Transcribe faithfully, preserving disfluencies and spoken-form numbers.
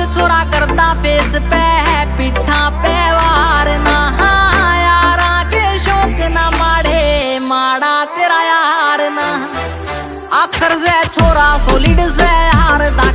छोरा करता फेस पे है पिठा पे वार ना यारा के शौक ना माड़े माड़ा तेरा यार ना आखिर से छोरा सोलिड से हारदा